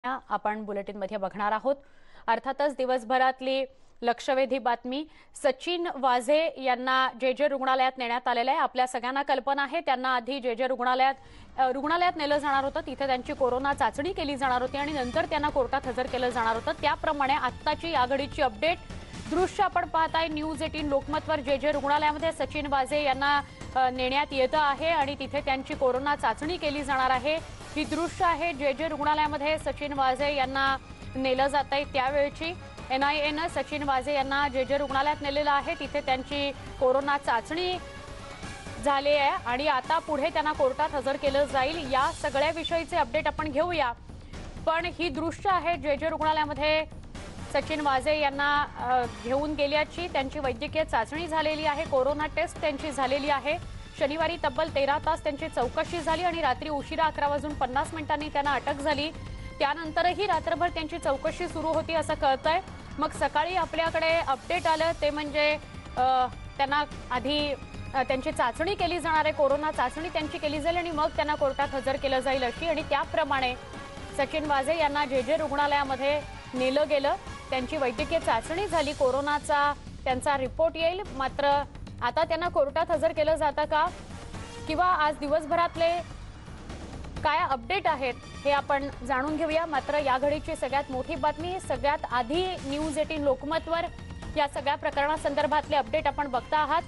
आपण बुलेटिनमध्ये बघणार आहोत। अर्थातच दिवसभरातली लक्षवेधी बातमी सचिन वाझे यांना जे रुग्णालयात नेण्यात आलेले आहे। आपल्या सगळ्यांना कल्पना आहे त्यांना आधी जे रुग्णालयात नेलं जाणार होतं, तिथे त्यांची कोरोना चाचणी केली जाणार होती आणि नंतर त्यांना कोर्टात हजर केलं जाणार होतं। त्याप्रमाणे आत्ताची या घडीची अपडेट दृश्य आपण पाहताय न्यूज 18 लोकमतवर जे रुग्णालयामध्ये सचिन वाझे यांना नेण्यात येतं आहे आणि तिथे त्यांची कोरोना चाचणी केली जाणार आहे। ही दृश्य आहे जे रुग्णालयामध्ये सचिन वाझे यांना नेलं जात आहे त्यावेळची। NIAनं सचिन वाझे यांना जे रुग्णालयात नेलेलं आहे, तिथे त्यांची कोरोना चाचणी झाली आहे आणि आता पुढे त्यांना कोर्टात हजर केलं जाईल। या सगळ्या विषयीचे अपडेट आपण घेऊया, पण ही दृश्य आहे जे रुग्णालयामध्ये सचिन वाझे यांना घेऊन गेल्याची। त्यांची वैद्यकीय चाचणी झालेली आहे, कोरोना टेस्ट त्यांची झालेली आहे। शनिवारी तब्बल 13 तास त्यांची चौकशी झाली आणि रात्री उशिरा 11:50 त्यांना अटक झाली। त्यानंतरही रात्रभर त्यांची चौकशी सुरू होती असं कळतंय। मग सकाळी आपल्याकडे अपडेट आलं ते म्हणजे त्यांना आधी त्यांची चाचणी केली जाणार आहे, कोरोना चाचणी त्यांची केली जाईल आणि मग त्यांना कोर्टात हजर केलं जाईल अशी। आणि त्याप्रमाणे सचिन वाझे यांना जे रुग्णालयामध्ये नेलं गेलं, त्यांची वैद्यकीय चाचणी झाली, कोरोनाचा त्यांचा रिपोर्ट येईल। मात्र आता त्यांना कोर्टात हजर केलं जातं का किंवा आज दिवसभरातले काय अपडेट आहेत हे आपण जाणून घेऊया। मात्र या घडीची सगळ्यात मोठी बातमी, सगळ्यात आधी न्यूज 18 लोकमतवर या सगळ्या प्रकरणासंदर्भातले अपडेट आपण बघता आहात।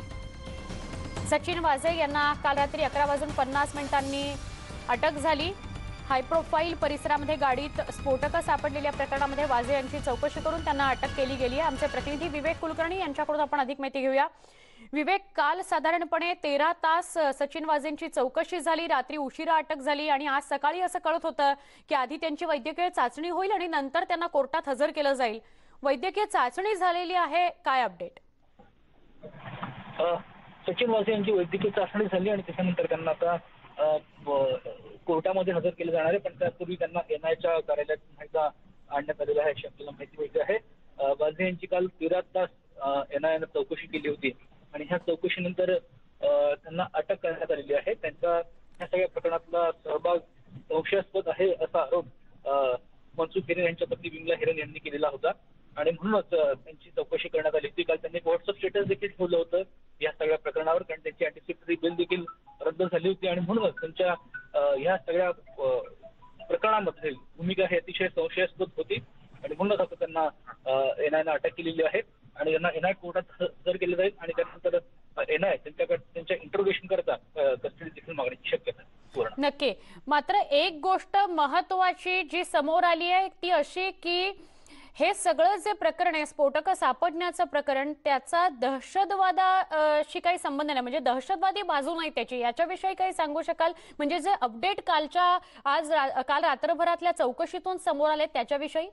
सचिन वाझे यांना काल रात्री 11:50 अटक झाली। हाय प्रोफाईल परिसरामध्ये गाडीत स्फोटकं सापडलेल्या प्रकरणामध्ये वाझे यांची चौकशी करून त्यांना अटक केली गेली आहे। आमचे प्रतिनिधी विवेक कुलकर्णी यांच्याकडून आपण अधिक माहिती घेऊया। विवेक, काल साधारणपणे 13 तास सचिन वाझेंची चौकशी झाली, रात्री उशिरा अटक झाली आणि आज सकाळी असं कळत होतं की आधी त्यांची वैद्यकीय चाचणी होईल आणि नंतर त्यांना कोर्टात हजर केलं जाईल। वैद्यकीय चाचणी झालेली आहे, काय अपडेट? सचिन वाझे यांची वैद्यकीय चाचणी झाली आणि त्याच्यानंतर त्यांना आता कोर्टामध्ये हजर केलं जाणार आहे, पण त्यापूर्वी त्यांना NIAच्या कार्यालयात आणण्यात आलेलं आहे अशी आपल्याला माहिती मिळते आहे। वाझे यांची काल 13 तास NIAनं चौकशी केली होती आणि ह्या चौकशीनंतर त्यांना अटक करण्यात आलेली आहे। त्यांचा ह्या सगळ्या प्रकरणातला सहभाग संशयास्पद आहे असा आरोप मनसुख हिरेन यांच्या पत्नी विमला हिरेन यांनी केलेला होता आणि म्हणूनच त्यांची चौकशी करण्यात आली होती। काल त्यांनी व्हॉट्सअप स्टेटस देखील ठेवलं होतं या सगळ्या प्रकरणावर, कारण त्यांची अँटिसिपेटरी बेल देखील रद्द झाली होती आणि म्हणूनच त्यांच्या ह्या सगळ्या प्रकरणामध्ये भूमिका ही अतिशय संशयास्पद होती आणि म्हणूनच आता त्यांना NIAनं अटक केलेली आहे आणि त्यांना NIA कोर्टात हजर केलं जाईल आणि त्यानंतर NIA त्यांच्याकडे त्यांच्या इंटरोगेशन करता कस्टडी देखील मागण्याची शक्यता आहे। नक्की, मात्र एक गोष्ट महत्वाची जी समोर आली आहे ती अशी की हे सगळं जे प्रकरण आहे, स्फोटकं सापडण्याचं प्रकरण, त्याचा दहशतवादाशी काही संबंध नाही, म्हणजे दहशतवादी बाजू नाही त्याची, याच्याविषयी काही सांगू शकाल? म्हणजे जे अपडेट काल रात्रभरातल्या चौकशीतून समोर आले त्याच्याविषयी?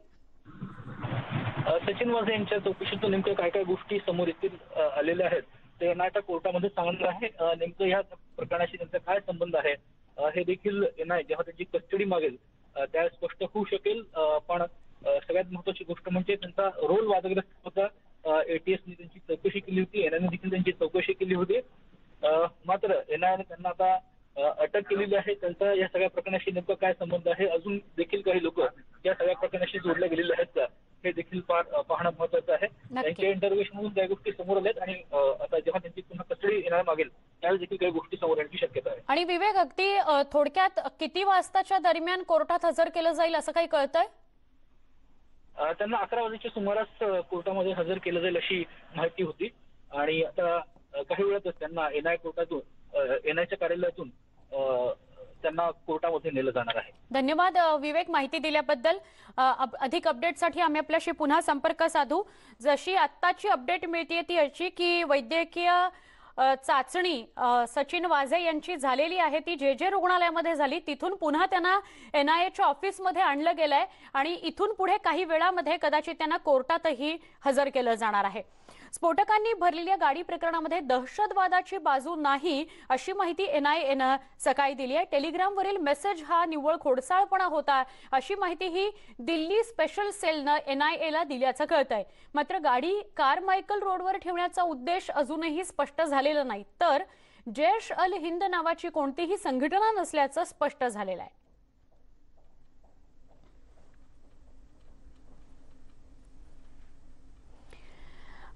सचिन वाझे यांच्या चौकशीतून नेमकं काय काय गोष्टी समोर येतील आलेल्या आहेत ते NIA कोर्टामध्ये सांगणार आहे। नेमकं या प्रकरणाशी त्यांचा काय संबंध आहे हे देखील NIA जेव्हा त्यांची कस्टडी मागेल त्या स्पष्ट होऊ शकेल। पण सगळ्यात महत्वाची गोष्ट म्हणजे त्यांचा रोल वादग्रस्त होता। ATSने त्यांची चौकशी केली होती, NIAने देखील त्यांची चौकशी केली होती। मात्र NIAने त्यांना आता अटक केलेली आहे। त्यांचा या सगळ्या प्रकरणाशी नेमका काय संबंध आहे, अजून देखील काही लोक या सगळ्या प्रकरणाशी जोडले गेलेले आहेत का हे देखील पाहणं महत्वाचं आहे। त्यांच्या इंटरोगेशन मधून काही गोष्टी समोर आल्यात आणि आता जेव्हा त्यांची पुन्हा कस्टडी NIA मागेल त्यावेळेस देखील काही गोष्टी समोर येण्याची शक्यता आहे। आणि विवेक, अगदी थोडक्यात किती वाजताच्या दरम्यान कोर्टात हजर केलं जाईल असं काही कळतंय? त्यांना 11 वाजेच्या सुमारास कोर्टामध्ये हजर केलं जाईल अशी माहिती होती आणि आता काही वेळातच त्यांना NIA कोर्टातून NIAच्या कार्यालयातून त्यांना कोर्टामध्ये नेलं जाणार आहे। धन्यवाद विवेक, माहिती दिल्याबद्दल। अधिक अपडेटसाठी आम्ही आपल्याशी पुन्हा संपर्क साधू। जशी आत्ताची अपडेट मिळते ती अशी की वैद्यकीय चाचणी सचिन वाझे यांची झालेली आहे, ती जे रुग्णालयामध्ये झाली, तिथून पुन्हा त्यांना NIAच्या ऑफिसमध्ये आणलं गेलंय आणि इथून पुढे काही वेळामध्ये कदाचित त्यांना कोर्टातही हजर केलं जाणार आहे। स्फोटकांनी भरलेल्या गाडी प्रकरणामध्ये दहशतवादाची बाजू नाही अशी माहिती NIAनं सकाळी दिली आहे। टेलिग्रामवरील मेसेज हा निव्वळ खोडसाळपणा होता अशी माहिती ही दिल्ली स्पेशल सेलनं NIAला दिल्याचं कळतंय। मात्र गाडी कारमायकल रोडवर ठेवण्याचा उद्देश अजूनही स्पष्ट झालेला नाही, तर जैश अल हिंद नावाची कोणतीही संघटना नसल्याचं स्पष्ट झालेलं आहे।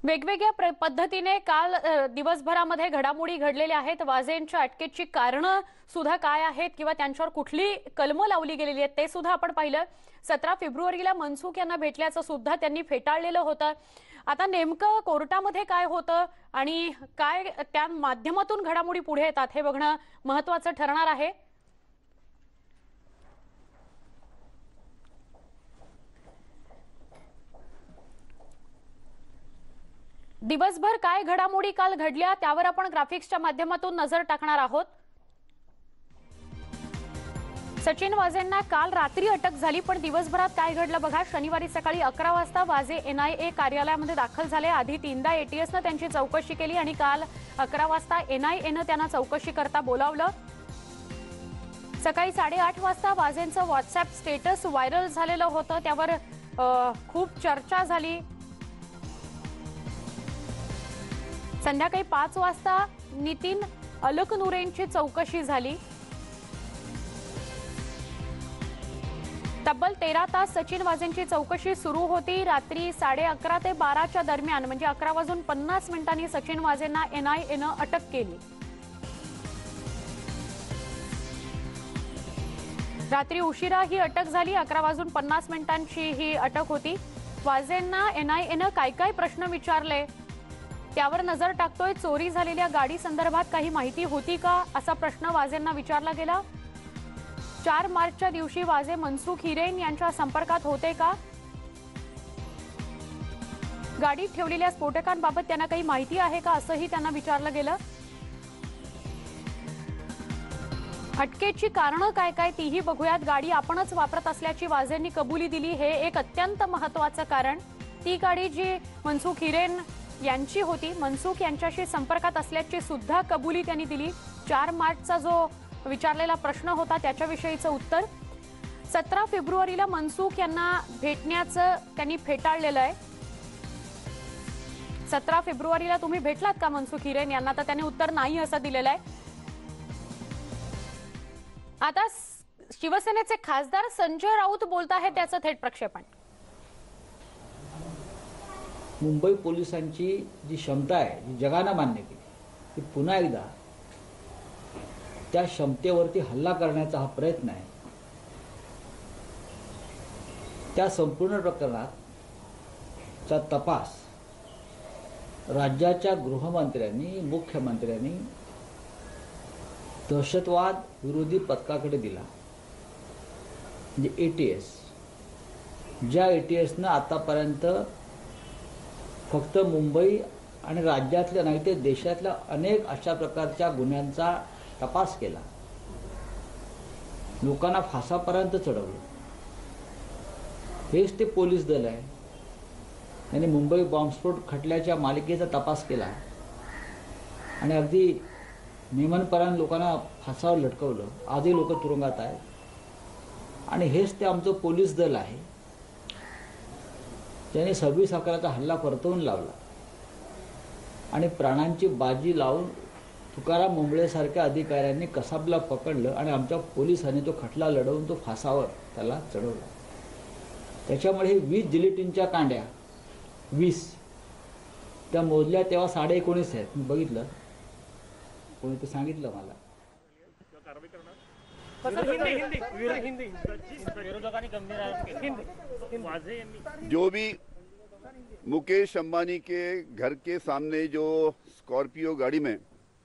वेगवेगळ्या पद्धतीने काल दिवसभरामध्ये घडामोडी घडलेल्या आहेत. वाझेंच्या अटकेची कारणं सुद्धा काय आहेत किंवा त्यांच्यावर कुठली कलमं लावली गेलेली आहेत ते सुद्धा आपण पाहिलं. 17 फेब्रुवारीला मनसुख यांना भेटल्याचं सुद्धा त्यांनी फेटाळलेलं होतं. आता नेमकं कोर्टामध्ये काय होतं आणि काय त्या माध्यमातून घडामोडी पुढे येतात हे बघणं महत्त्वाचं ठरणार आहे. दिवसभर काय घडामोडी काल घडल्या त्यावर आपण ग्राफिक्सच्या माध्यमातून नजर टाकणार आहोत. सचिन वाझेंना काल रात्री अटक झाली, पण दिवसभरात काय घडलं बघा. शनिवारी सकाळी 11 वाजता वाझे NIA कार्यालयामध्ये दाखल झाले. आधी 3दा ATSनं त्यांची चौकशी केली आणि काल 11 वाजता NIAनं त्यांना चौकशी करता बोलावलं. सकाळी 8:30 वाजता वाझेंचं व्हॉट्सअप स्टेटस व्हायरल झालेलं होतं, त्यावर खूप चर्चा झाली. संध्याकाळी 5 वाजता नितीन अलकनुरेंची चौकशी झाली. तब्बल 13 तास सचिन वाझेंची चौकशी सुरू होती. रात्री 11:30 ते 12च्या दरम्यान म्हणजे 11:50 सचिन वाझेंना NIAनं अटक केली. रात्री उशिरा ही अटक झाली. 11:50 ही अटक होती. वाझेंना NIAनं काय काय प्रश्न विचारले त्यावर नजर टाकतोय. चोरी झालेल्या गाडी संदर्भात काही माहिती होती का असा प्रश्न वाझेंना विचारला गेला. 4 मार्चच्या दिवशी वाझे मनसुख हिरेन यांच्या संपर्कात होते का? गाडीत ठेवलेल्या स्फोटकांबाबत त्यांना काही माहिती आहे का असंही त्यांना विचारलं गेलं. अटकेची कारणं काय काय तीही बघूयात. गाडी आपणच वापरत असल्याची वाझेंनी कबुली दिली, हे एक अत्यंत महत्त्वाचं कारण. ती गाडी जी मनसुख हिरेन यांची होती, मनसुख यांच्याशी संपर्कात असल्याची सुद्धा कबुली त्यांनी दिली. 4 मार्चचा जो विचारलेला प्रश्न होता त्याच्याविषयीचं उत्तर. 17 फेब्रुवारीला मनसुख यांना भेटण्याचं त्यांनी फेटाळलेलं आहे. 17 फेब्रुवारीला तुम्ही भेटलात का मनसुख हिरेन यांना, तर त्यांनी उत्तर नाही असं दिलेलं आहे. आता शिवसेनेचे खासदार संजय राऊत बोलत आहेत, त्याचं थेट प्रक्षेपण. मुंबई पोलिसांची जी क्षमता आहे, जी जगानं मान्य केली, ती पुन्हा एकदा त्या क्षमतेवरती हल्ला करण्याचा हा प्रयत्न आहे. त्या संपूर्ण प्रकरणाचा तपास राज्याच्या गृहमंत्र्यांनी, मुख्यमंत्र्यांनी दहशतवाद विरोधी पथकाकडे दिला, म्हणजे ATS. ज्या ATSनं आतापर्यंत फक्त मुंबई आणि राज्यातल्या नाही तर देशातल्या अनेक अशा प्रकारच्या गुन्ह्यांचा तपास केला, लोकांना फासापर्यंत चढवलं. हेच ते पोलीस दल आहे. त्यांनी मुंबई बॉम्बस्फोट खटल्याच्या मालिकेचा तपास केला आणि अगदी नियमनपराने लोकांना फासावर लटकवलं. आजही लोक तुरुंगात आहेत. आणि हेच ते आमचं पोलीस दल आहे, ज्याने 26/11चा हल्ला परतवून लावला आणि प्राणांची बाजी लावून तुकाराम मुंबळेसारख्या अधिकाऱ्यांनी कसाबला पकडलं आणि आमच्या पोलिसांनी तो खटला लढवून तो फासावर त्याला चढवला. त्याच्यामुळे 20 जिलेटिनच्या कांड्या, 20 त्या मोजल्या तेव्हा 19.5 आहेत. मी बघितलं, कोणी ते सांगितलं मला. जो भी मुकेश अंबानी के घर के सामने जो स्कॉर्पियो गाड़ी में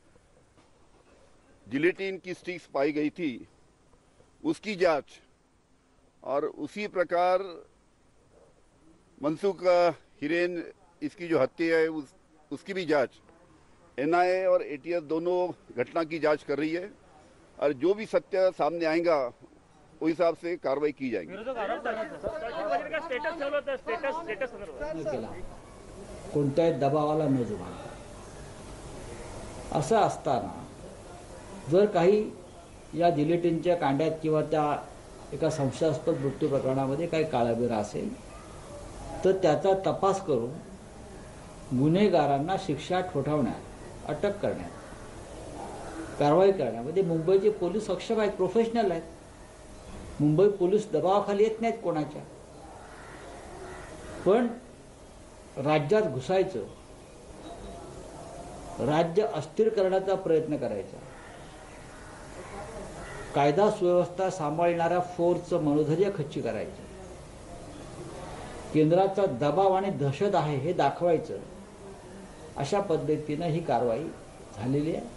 जिलेटिन की स्टिक्स पाई गई थी, उसकी जांच, और उसी प्रकार मनसुख हिरेन इसकी जो हत्या है उसकी भी जांच NIA और ATS दोनों घटना की जांच कर रही है. और जो भी सत्य सामने आएगा उस हिसाब से कार्रवाई की जाएगी. कोणत्याही दबावाला न जुमानता. असं असताना जर काही या जिलेटिनच्या कांड्यात किंवा त्या एका संशयास्पद मृत्यू प्रकरणामध्ये काही काळाबेरा असेल तर त्याचा तपास करून गुन्हेगारांना शिक्षा ठोठावण्यात, अटक करण्यात, कारवाई करण्यामध्ये मुंबईचे पोलीस सक्षम आहेत, प्रोफेशनल आहेत. मुंबई पोलीस दबावाखाली येत नाहीत कोणाच्या. पण राज्यात घुसायचं, राज्य अस्थिर करण्याचा प्रयत्न करायचा, कायदा सुव्यवस्था सांभाळणाऱ्या फोर्सचं मनोधैर्य खच्ची करायचं, केंद्राचा दबाव आणि दहशत आहे हे दाखवायचं, अशा पद्धतीनं ही कारवाई झालेली आहे.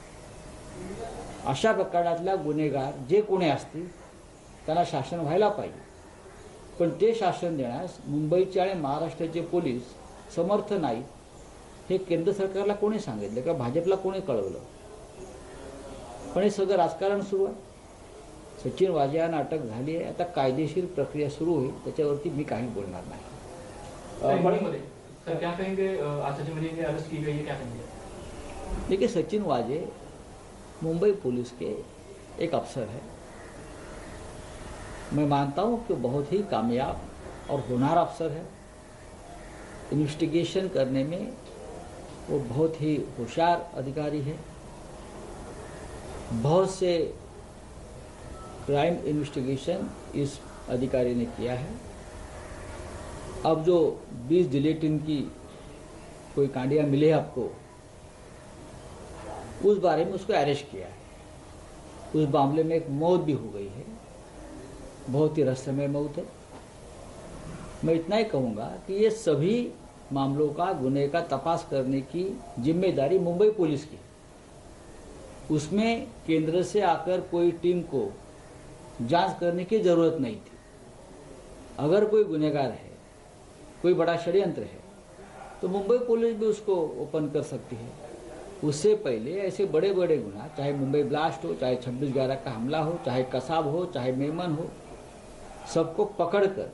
अशा प्रकारातल्या गुन्हेगार जे कोणी असतील त्यांना शासन व्हायला पाहिजे, पण ते शासन देण्यास मुंबईचे आणि महाराष्ट्राचे पोलीस समर्थ नाहीत हे केंद्र सरकारला कोणी सांगितलं का भाजपला कोणी कळवलं? पण हे सगळं राजकारण सुरू आहे. सचिन वाझे यांना अटक झाली आहे, आता कायदेशीर प्रक्रिया सुरू होईल, त्याच्यावरती मी काही बोलणार नाही. सर क्या कहेंगे, आज सचिन वाजे की अरेस्ट की गई है, क्या कहेंगे? देखिए, सचिन वाजे मुंबई पुलिस के एक अफसर है. मैं मानता हूँ कि बहुत ही कामयाब और होनहार अफसर है. इन्वेस्टिगेशन करने में वो बहुत ही होशियार अधिकारी है. बहुत से क्राइम इन्वेस्टिगेशन इस अधिकारी ने किया है. अब जो 20 जिलेटिन की कोई कांडियाँ मिले आपको, उस बारे में उसको अरेस्ट किया है. उस मामले में एक मौत भी हो गई है, बहुत ही रहस्यमय मौत है. मैं इतना ही कहूँगा कि ये सभी मामलों का गुने का तपास करने की जिम्मेदारी मुंबई पुलिस की. उसमें केंद्र से आकर कोई टीम को जांच करने की ज़रूरत नहीं थी. अगर कोई गुनहगार है, कोई बड़ा षड्यंत्र है, तो मुंबई पुलिस भी उसको ओपन कर सकती है. उससे पहले ऐसे बड़े बड़े गुना, चाहे मुंबई ब्लास्ट हो, चाहे 26/11 का हमला हो, चाहे कसाब हो, चाहे मेमन हो, सबको पकड़कर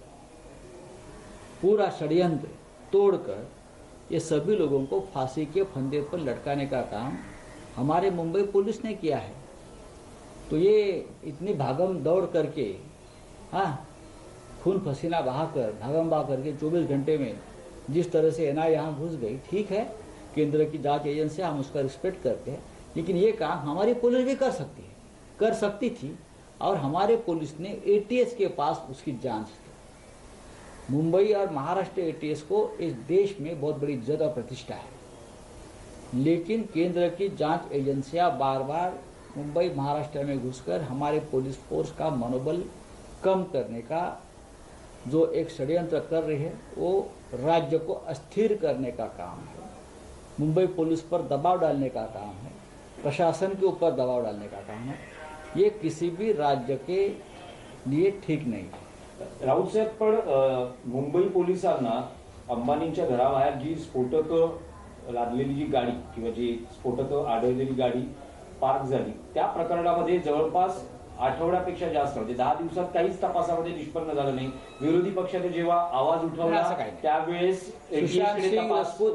पूरा षड्यंत्र तोड़कर ये सभी लोगों को फांसी के फंदे पर लटकाने का काम हमारे मुंबई पुलिस ने किया है. तो ये इतनी भागम दौड़ करके, हाँ, खून पसीना बहाकर भागम भाग करके 24 घंटे में जिस तरह से एनआईए यहाँ घुस गई, ठीक है, केंद्र की जांच एजेंसी, हम उसका रिस्पेक्ट करते हैं, लेकिन ये काम हमारी पुलिस भी कर सकती है, कर सकती थी. और हमारे पुलिस ने एटीएस के पास उसकी जांच की. मुंबई और महाराष्ट्र एटीएस को इस देश में बहुत बड़ी इज्जत और प्रतिष्ठा है, लेकिन केंद्र की जांच एजेंसियां बार बार मुंबई महाराष्ट्र में घुसकर हमारे पुलिस फोर्स का मनोबल कम करने का जो एक षड्यंत्र कर रही है, वो राज्य को अस्थिर करने का काम है. मुंबई पुलिस पर दबाव डालने का काम है, प्रशासन के ऊपर दबाव डालने का काम है. ये किसी भी राज्य के लिए ठीक नहीं है. राऊत साहेब, पण मुंबई पोलिसांना अंबानींच्या घराबाहेर जी स्फोटकं लादलेली जी गाडी किंवा जी स्फोटकं आढळलेली गाडी पार्क झाली, त्या प्रकरणामध्ये जवळपास आठवड्यापेक्षा जास्त म्हणजे 10 दिवसात काहीच तपासामध्ये निष्पन्न झालं नाही. विरोधी पक्षाने जेव्हा आवाज उठवला त्यावेळेस सुशांत सिंग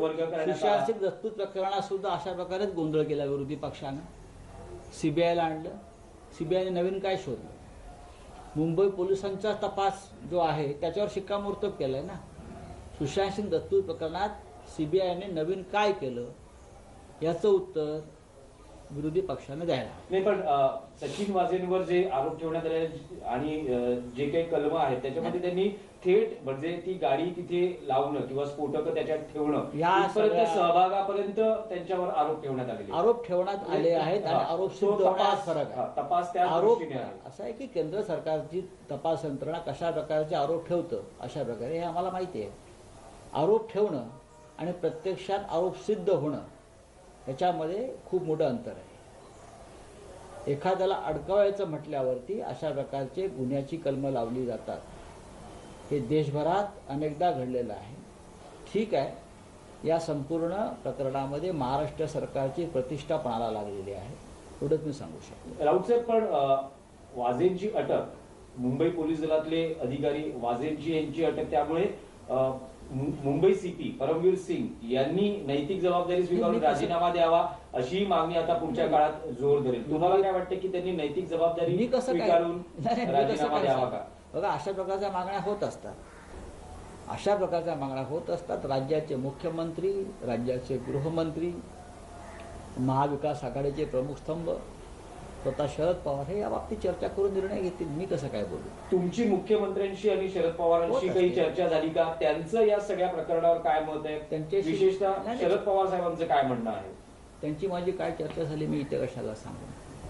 राजपूत प्रकरणात सुद्धा अशा प्रकारेच गोंधळ केला विरोधी पक्षानं. सीबीआयला आणलं, सीबीआयने नवीन काय शोधलं? मुंबई पोलिसांचा तपास जो आहे त्याच्यावर शिक्कामोर्तब केलंय ना. सुशांत सिंग राजपूत प्रकरणात सीबीआयने नवीन काय केलं याचं उत्तर विरोधी पक्षाने द्यायला. नाही, पण सचिन वाझेंवर जे आरोप ठेवण्यात आले आणि जे काही कलम आहेत त्याच्यामध्ये त्यांनी थेट म्हणजे ती गाडी तिथे लावणं किंवा स्फोटक त्याच्यात ठेवणं इथपर्यंत सहभागापर्यंत त्यांच्यावर आरोप ठेवण्यात आले. आरोप ठेवण्यात आले आहेत आणि आरोप सिद्ध होण्यात फरक आहे. तपास त्या आरोप दृष्टीने आहे. असं आहे की केंद्र सरकारची तपास यंत्रणा कशा प्रकारचे आरोप ठेवतं, अशा प्रकारे हे आम्हाला माहिती आहे. आरोप ठेवणं आणि प्रत्यक्षात आरोप सिद्ध होणं याच्यामध्ये खूप मोठं अंतर आहे. एखाद्याला अडकवायचं म्हटल्यावरती अशा प्रकारचे गुन्ह्याची कलमं लावली जातात. हे देशभरात अनेकदा घडलेलं आहे. ठीक आहे, या संपूर्ण प्रकरणामध्ये महाराष्ट्र सरकारची प्रतिष्ठा पणाला लागलेली आहे, एवढंच मी सांगू शकतो. राऊत साहेब, पण वाझेंची अटक, मुंबई पोलीस दलातले अधिकारी वाझेंची यांची अटक, त्यामुळे मुंबई सीपी परमवीर सिंग यांनी नैतिक जबाबदारी स्वीकारून राजीनामा द्यावा अशी मागणी आता पुढच्या काळात जोर धरेल. तुम्हाला काय वाटतं की त्यांनी नैतिक जबाबदारी स्वीकारून राजीनामा द्यावा का? बघा, अशा प्रकारच्या मागण्या होत असतात. अशा प्रकारच्या मागण्या होत असतात. राज्याचे मुख्यमंत्री, राज्याचे गृहमंत्री, महाविकास आघाडीचे प्रमुख स्तंभ स्वतः शरद पवार हे या बाबतीत चर्चा करून निर्णय घेतील. मी कसं काय बोलू? तुमची मुख्यमंत्र्यांशी आणि शरद पवारांशी काही चर्चा झाली का? त्यांचं या सगळ्या प्रकरणावर काय मत आहे? त्यांच्याशी विशेषतः शरद पवार साहेबांचं काय म्हणणं आहे? त्यांची माझी काय चर्चा झाली मी इथे कशाला सांगू,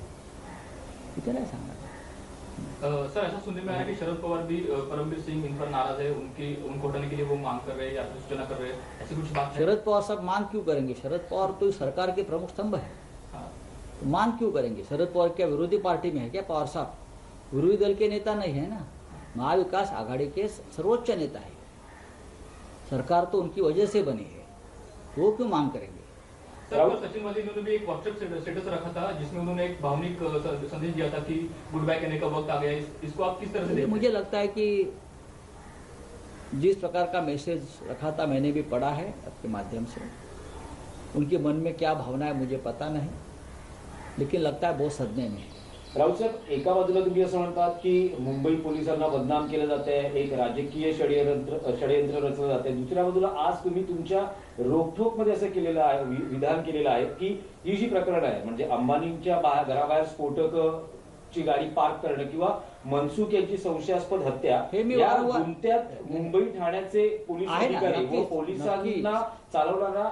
इथे नाही सांगणार. सर ऐसा सुनने में आया कि शरद पवार भी परमवीर सिंह इन पर नाराज है, उनको हटाने के लिए वो मांग कर रहे हैं या फिर सूचना कर रहे हैं, ऐसी कुछ बात है? शरद पवार साहब मांग क्यों करेंगे? शरद पवार तो सरकार के प्रमुख स्तंभ है, हाँ। तो मांग क्यों करेंगे? शरद पवार क्या विरोधी पार्टी में है क्या? पवार साहब विरोधी दल के नेता नहीं है ना, महाविकास आघाड़ी के सर्वोच्च नेता है, सरकार तो उनकी वजह से बनी है, तो वो क्यों मांग करेंगे? सर कल सचिन वाजे ने भी एक व्हाट्सएप स्टेटस रखा था जिसमें उन्होंने एक भावनिक संदेश दिया था कि गुड बाय कहने का वक्त आ गया है। इसको आप किस तरह से देखते हैं? मुझे लगता है कि जिस प्रकार का मैसेज रखा था मैंने भी पढ़ा है आपके माध्यम से, उनके मन में क्या भावना है मुझे पता नहीं, लेकिन लगता है बहुत सदमे में है. राऊत साहेब, एका बाजूला तुम्ही असं म्हणतात की मुंबई पोलिसांना बदनाम केलं जात आहे, एक राजकीय षडयंत्र रचलं जात आहे. दुसऱ्या बाजूला आज तुम्ही तुमच्या रोखठोक मध्ये असं केलेलं आहे, विधान केलेलं आहे की ही जी प्रकरण आहे म्हणजे अंबानींच्या घराबाहेर स्फोटकची गाडी पार्क करणं किंवा मनसुख यांची संशयास्पद हत्या, हे मी या वारंवार- गुंत्यात मुंबई ठाण्याचे पोलीस आहे ना, अधिकारी व नक्कीच, पोलिसांना चालवणारा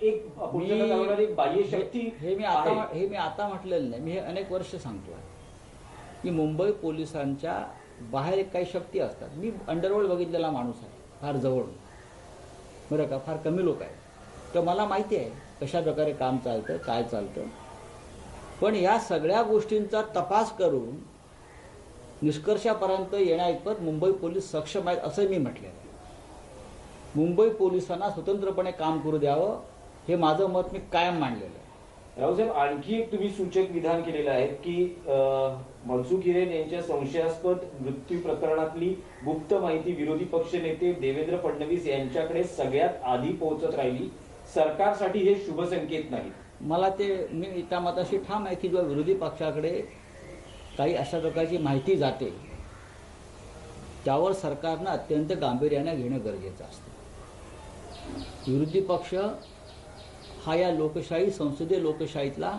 एक बाह्य शक्ती हे मी आता म्हटलेलं नाही, मी हे अनेक वर्ष सांगतोय की मुंबई पोलिसांच्या बाहेर काही शक्ती असतात. मी अंडरवर्ल्ड बघितलेला माणूस आहे फार जवळून, बरं का, फार कमी लोक आहेत, तर मला माहिती आहे कशा प्रकारे काम चालतं, काय चालतं. पण या सगळ्या गोष्टींचा तपास करून निष्कर्षापर्यंत येण्याइतपत मुंबई पोलीस सक्षम आहेत असं मी म्हटलेलं आहे. मुंबई पोलिसांना स्वतंत्रपणे काम करू द्यावं हे माझं मत मी कायम मांडलेलं आहे. रावसाहेब, आणखी एक तुम्ही सूचक विधान केलेलं आहे की मनसुख हिरेन यांच्या संशयास्पद मृत्यू प्रकरणातली गुप्त माहिती विरोधी पक्ष नेते देवेंद्र फडणवीस यांच्याकडे सगळ्यात आधी पोहोचत राहिली. सरकारसाठी हे शुभ संकेत नाही. मला मी त्या मताशी ठाम आहे की जेव्हा विरोधी पक्षाकडे काही अशा प्रकारची माहिती जाते त्यावर सरकारनं अत्यंत गांभीर्याने घेणं गरजेचं असतं. विरोधी पक्ष हा या लोकशाही, संसदीय लोकशाहीतला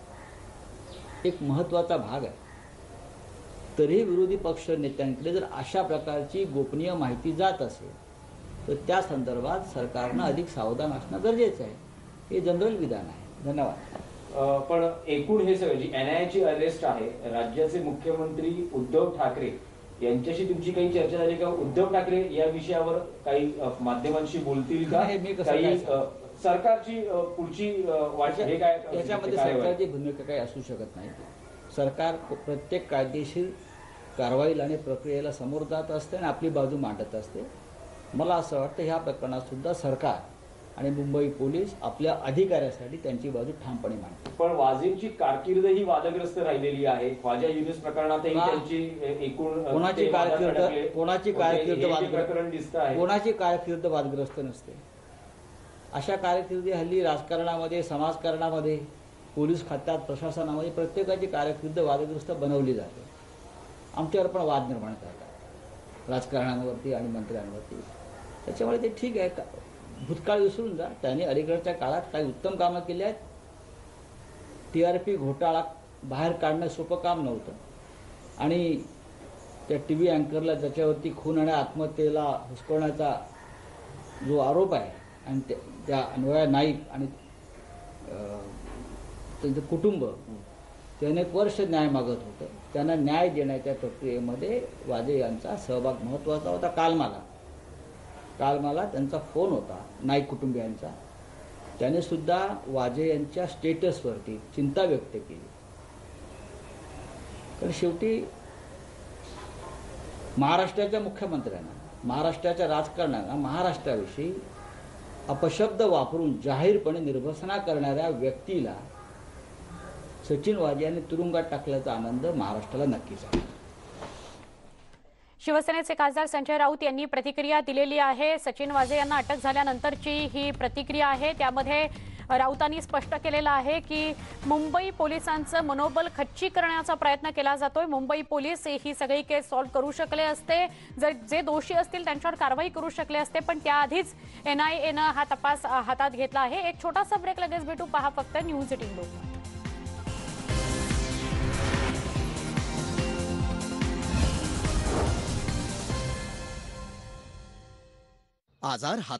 एक महत्त्वाचा भाग आहे. तरीही विरोधी पक्ष नेत्यांकडे जर अशा प्रकारची गोपनीय माहिती जात असेल तर त्या संदर्भात सरकारनं अधिक सावधान असणं गरजेचं आहे. हे जनरल विधान आहे. धन्यवाद. पण एकूण हे सगळं जी NIAची अरेस्ट आहे, राज्याचे मुख्यमंत्री उद्धव ठाकरे यांच्याशी तुमची काही चर्चा झाली का? उद्धव ठाकरे या विषयावर काही माध्यमांशी बोलतील का? नाही, मी कसं काही काय सांगू? सरकारची पुढची वाट हे काय? याच्यामध्ये सरकारची भूमिका काही असू शकत नाही. सरकार प्रत्येक कायदेशीर कारवाईला आणि प्रक्रियेला समोर जात असते आणि आपली बाजू मांडत असते. मला असं वाटतं ह्या प्रकरणात सुद्धा सरकार आणि मुंबई पोलीस आपल्या अधिकाऱ्यासाठी त्यांची बाजू ठामपणे मांडतात. पण वाझेंची कारकीर्द ही वादग्रस्त राहिलेली आहे. ख्वाजा युनुस प्रकरणातही त्यांची एकूण कोणाची प्रकरण दिसत आहे. कोणाची कारकीर्द वादग्रस्त नसते. अशा कारकिर्दी हल्ली राजकारणामध्ये, समाजकारणामध्ये, पोलीस खात्यात, प्रशासनामध्ये प्रत्येकाची कारकीर्द वादग्रस्त बनवली जाते. आमच्यावर पण वाद निर्माण करतात राजकारणावरती आणि मंत्र्यांवरती. त्याच्यामुळे ते ठीक आहे, भूतकाळ विसरून जा. त्यांनी अलीकडच्या काळात काही उत्तम कामं केली आहेत. TRP घोटाळा बाहेर काढणं सोपं काम नव्हतं आणि त्या TV अँकरला ज्याच्यावरती खून आणि आत्महत्येला हुसकवण्याचा जो आरोप आहे आणि त्या अन्वया नाईक आणि त्यांचं कुटुंब त्याने एक वर्ष न्याय मागत होतं. त्यांना न्याय देण्याच्या प्रक्रियेमध्ये वाजे यांचा सहभाग महत्त्वाचा होता. काल मला त्यांचा फोन होता नाईक कुटुंबियांचा. त्याने सुद्धा वाजे यांच्या स्टेटसवरती चिंता व्यक्त केली. कारण शेवटी महाराष्ट्राच्या मुख्यमंत्र्यांना, महाराष्ट्राच्या राजकारणाला महाराष्ट्राविषयी अपशब्द वापरून जाहीरपणे निर्भसना करणाऱ्या व्यक्तीला सचिन वाजे यांनी तुरुंगात टाकल्याचा आनंद महाराष्ट्राला नक्कीच आहे. शिवसेनेचे खासदार संजय राऊत यांनी प्रतिक्रिया दिलेली आहे. सचिन वाजे यांना अटक झाल्यानंतरची ही प्रतिक्रिया आहे. त्यामध्ये राऊतांनी स्पष्ट केलेलं आहे की मुंबई पोलिसांचं मनोबल खच्ची करण्याचा प्रयत्न केला जातोय. मुंबई पोलीस ही सगळी केस सॉल्व्ह करू शकले असते, जर जे दोषी असतील त्यांच्यावर कारवाई करू शकले असते, पण त्याआधीच NIAनं हा तपास हातात घेतला आहे. एक छोटासा ब्रेक, लगेच भेटू. पहा फक्त न्यूज 18. आजार